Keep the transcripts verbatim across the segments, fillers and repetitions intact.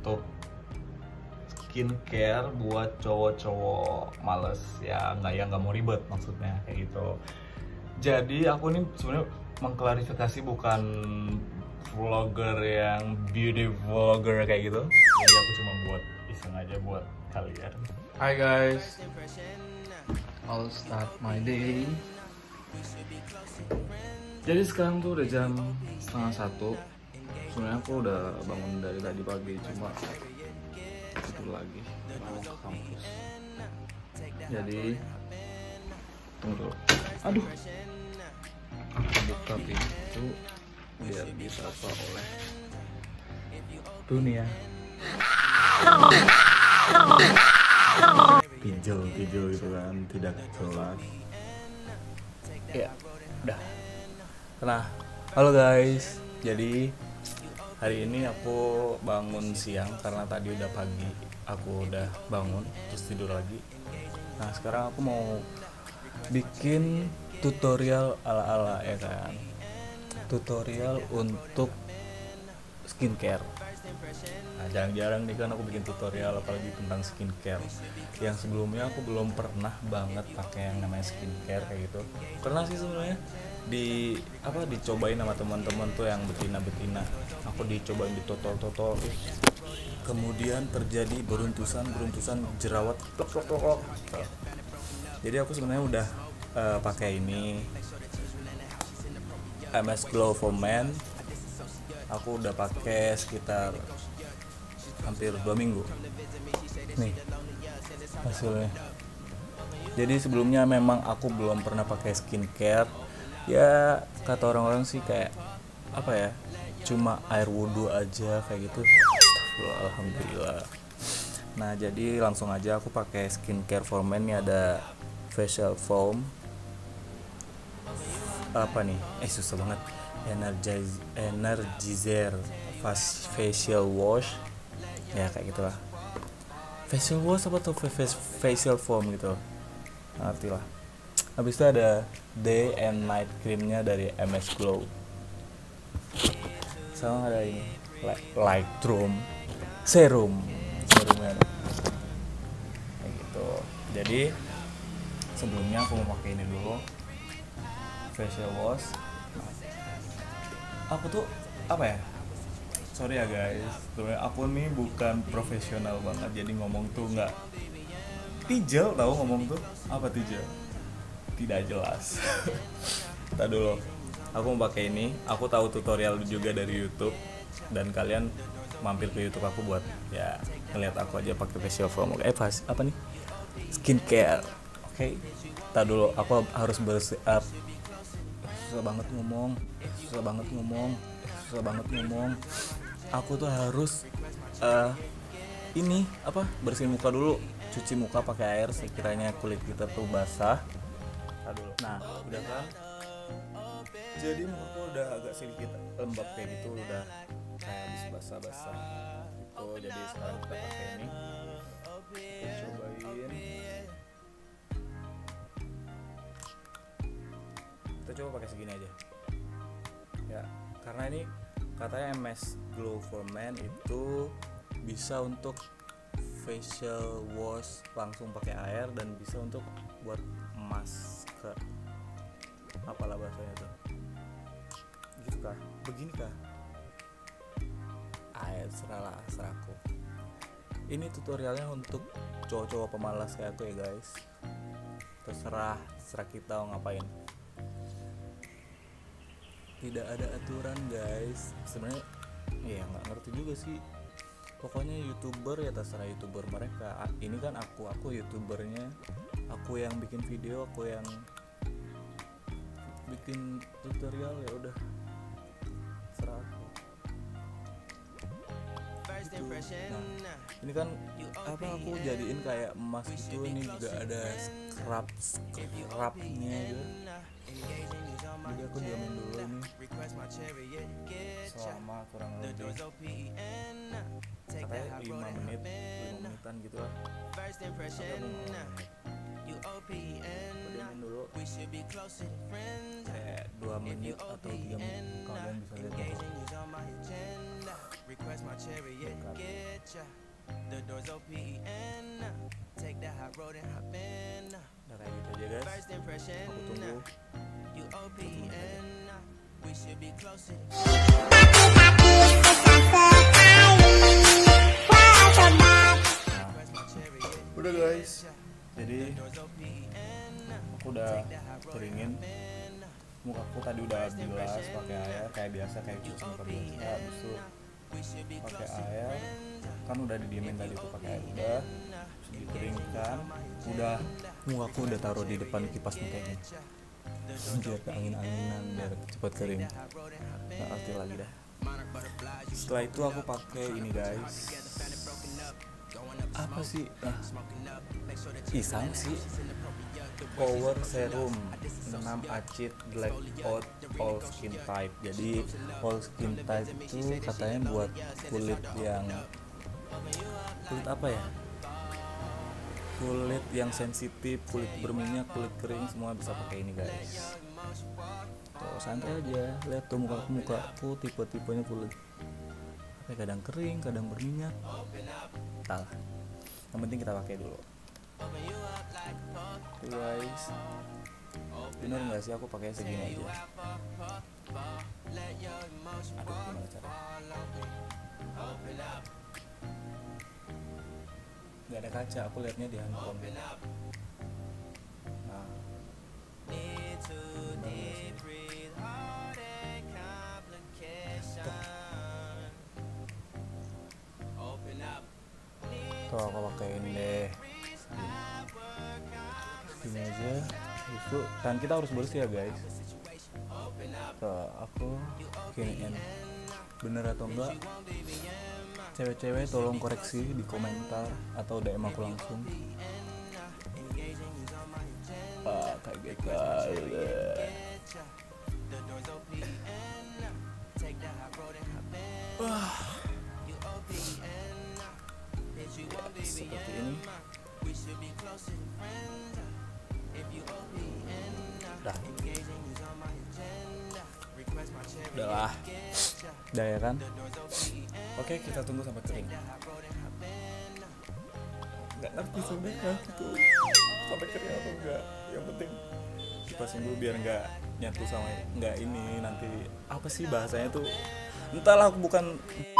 untuk skincare buat cowok-cowok males ya, nggak yang nggak mau ribet maksudnya kayak gitu. Jadi aku nih sebenarnya mengklarifikasi bukan vlogger yang beauty vlogger kayak gitu. Jadi aku cuma buat iseng aja buat kalian. Hi guys, I'll start my day. Jadi sekarang tuh udah jam setengah satu. Sebenarnya aku udah bangun dari tadi pagi, cuma tidur lagi mau ke kampus. Jadi tunggu dulu. Aduh, aku buka pintu biar disapa oleh dunia. Pijel-pijel gitu kan, tidak jelas. Ya, udah. Nah, halo guys. Jadi hari ini aku bangun siang karena tadi udah pagi aku udah bangun terus tidur lagi. Nah, sekarang aku mau bikin tutorial ala-ala ya kan. Tutorial untuk skincare. Nah, jarang-jarang nih kan aku bikin tutorial apalagi tentang skincare. Yang sebelumnya aku belum pernah banget pakai yang namanya skincare kayak gitu. Pernah sih sebenarnya di apa dicobain sama teman-teman tuh yang betina-betina. Aku dicobain ditotol-totol. Kemudian terjadi beruntusan-beruntusan jerawat. Jadi aku sebenarnya udah uh, pakai ini M S Glow for Men. Aku udah pakai sekitar hampir dua minggu. Nih hasilnya. Jadi sebelumnya memang aku belum pernah pakai skincare. Ya kata orang-orang sih kayak apa ya? Cuma air wudhu aja kayak gitu. Astagfirullah, alhamdulillah. Nah jadi langsung aja aku pakai skincare for men. Ini ada facial foam. Apa nih? Eh susah banget. Energize, Energizer facial wash ya kayak gitulah. Facial wash apa tuh facial foam gitu, ngerti lah. Habis itu ada day and night creamnya dari M S Glow. Sama ada ini Lightroom serum serumnya kayak gitu. Jadi sebelumnya aku mau pakai ini dulu, facial wash. Aku tuh apa ya, sorry ya guys, sebenarnya aku nih bukan profesional banget, jadi ngomong tuh nggak tijel, tahu ngomong tuh apa tijel, tidak jelas. Tadi dulu, aku mau pakai ini. Aku tahu tutorial juga dari YouTube dan kalian mampir ke YouTube aku buat ya ngeliat aku aja pakai facial foam. Eh pas apa nih skincare, oke? Okay? Tadi dulu, aku harus bersih up. Susah banget ngomong, susah banget ngomong, susah banget ngomong. Aku tuh harus uh, ini apa bersihin muka dulu, cuci muka pakai air sekiranya kulit kita tuh basah. Nah, udah kan? Jadi muka udah agak sedikit lembab kayak gitu, udah kayak habis basah-basah. Gitu. Jadi sekarang kita pakai ini. Kita cobain. Kita coba pakai segini aja ya, karena ini katanya M S Glow for Men itu bisa untuk facial wash langsung pakai air dan bisa untuk buat masker, apalah bahasanya tuh gitu kah, begini kah, air serah serahku. Ini tutorialnya untuk cowok-cowok pemalas kayak aku ya guys. Terserah terserah kita mau ngapain. Tidak ada aturan guys. Sebenarnya ya nggak ngerti juga sih. Pokoknya youtuber ya terserah youtuber mereka. Ini kan aku, aku youtubernya. Aku yang bikin video, aku yang bikin tutorial, ya udah serah aku. Gitu. Nah, ini kan apa aku jadiin kayak emas gitu. Ini juga ada scrub scrubnya gitu. Jadi aku diamin dulu ini selama kurang lebih katanya lima menit, lima menitan gitu lah. Aku diamin dulu kayak dua menit atau tiga menit, kalian bisa lihat Udah kayak gitu aja guys. Aku tunggu. Nah, udah guys. Jadi aku udah keringin. Mukaku tadi udah bilas pakai air kayak biasa, kayak cuci muka biasa. Habis itu pakai air, kan udah didiemin tadi tuh pakai air, udah dikeringkan, udah mukaku udah taruh di depan kipas nih kayak gini biar ke angin-anginan biar cepat kering. Nggak arti lagi dah. Setelah itu aku pakai ini guys, apa sih ah, pisang sih, Power Serum enam Acid Black Out All Skin Type. Jadi all skin type itu katanya buat kulit yang kulit apa ya? Kulit yang sensitif, kulit berminyak, kulit kering, semua bisa pakai ini guys. Tuh santai aja, lihat tuh muka mukaku tipe-tipenya kulit apa ya, kadang kering, kadang berminyak. Salah. Yang penting kita pakai dulu. Tuh guys, bener nggak sih aku pakai segini aja? Aduh gimana caranya? Nggak ada kaca, aku liatnya di handphone. Nah, tuh aku pakein deh ini aja. Itu tangan kita harus bersih ya guys. Tuh aku giniin, bener atau enggak? Cewek-cewek tolong koreksi di komentar atau D M aku langsung. Ah, kaget kali. Wah. Ya, seperti ini. Dah. Udahlah. Udah ya kan? Oke, kita tunggu sampai kering. Nggak ngerti sebenarnya gitu. Sampai kering atau enggak. Yang penting kipasin dulu biar nggak nyatu sama nggak ini nanti apa sih bahasanya tuh. Entahlah, aku bukan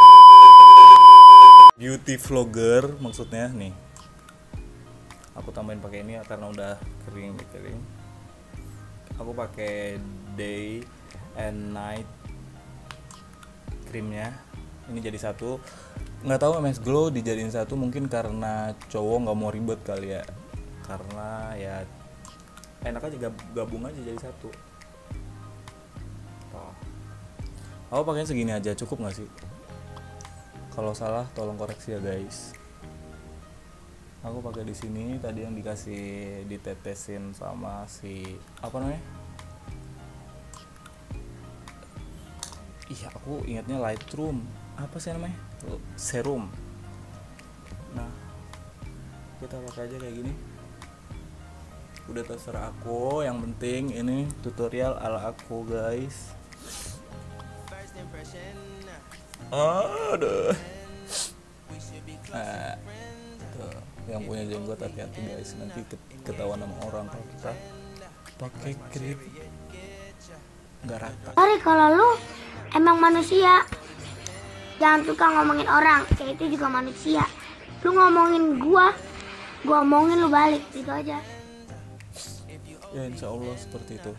beauty vlogger maksudnya nih. Aku tambahin pakai ini karena udah kering kering. Aku pakai day and night krimnya. Ini jadi satu. Nggak tahu M S Glow dijadiin satu mungkin karena cowok nggak mau ribet kali ya. Karena ya enak aja gabung aja jadi satu. Oh. Aku pakainya segini aja, cukup nggak sih? Kalau salah tolong koreksi ya guys. Aku pakai di sini tadi yang dikasih ditetesin sama si apa namanya? Iya, aku ingatnya Lightroom. Apa sih namanya? Serum. Nah, kita pakai aja kayak gini. Udah terserah aku, yang penting ini tutorial ala aku guys. Aduh. Nah, tuh, yang punya jenggot hati-hati guys, nanti ketahuan sama orang kalau kita pakai krim nggak rata. Sorry kalau lu emang manusia, jangan suka ngomongin orang, kayak itu juga manusia. Lu ngomongin gua, gua ngomongin lu balik, gitu aja. Ya insya Allah seperti itu.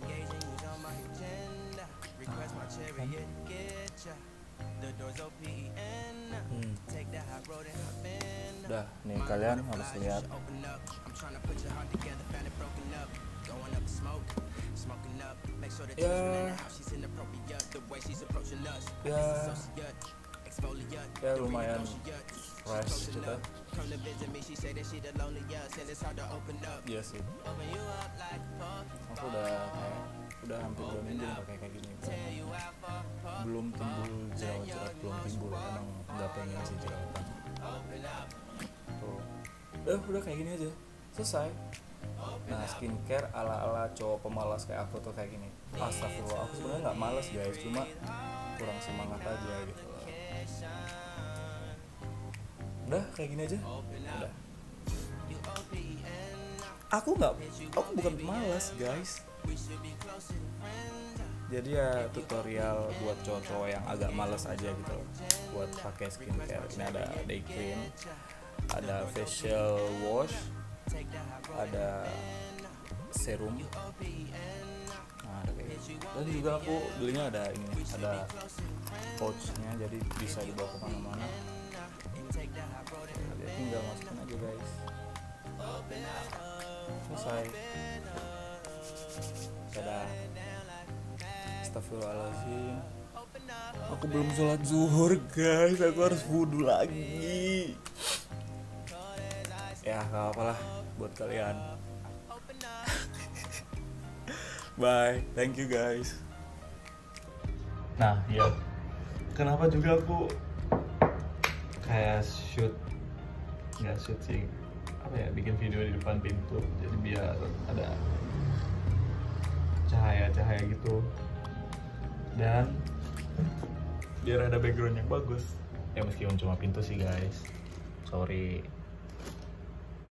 Hmm. Udah, nih kalian harus lihat. Ya, ya, ya lumayan fresh gitu. Iya sih. Aku udah kayak udah hampir dua minggu pakai kayak gini. Belum timbul jerawat-jerawat, belum timbul. Emang nggak pengen sih jerawatan. Tuh, udah udah kayak gini aja, selesai. Nah, skincare ala-ala cowok pemalas kayak aku tuh kayak gini. Astagfirullah, aku sebenarnya nggak malas guys, cuma kurang semangat aja gitu loh. Udah kayak gini aja. Udah. Aku nggak, aku bukan pemalas guys. Jadi ya tutorial buat cowok-cowok yang agak males aja gitu loh, buat pakai skincare. Ini ada day cream, ada facial wash, ada serum. Nah, ada kayak gitu. Dan juga aku belinya ada ini, ada pouchnya, jadi bisa dibawa kemana-mana. Jadi tinggal masukin aja guys. Selesai. Dadah. Astagfirullahaladzim. Aku belum sholat zuhur guys, aku harus wudhu lagi. Ya gak apa-apa lah buat kalian. Bye, thank you guys. Nah ya, kenapa juga aku kayak shoot, nggak shoot sih, apa ya, bikin video di depan pintu, jadi biar ada cahaya-cahaya gitu dan biar ada background yang bagus ya, meskipun cuma pintu sih guys, sorry.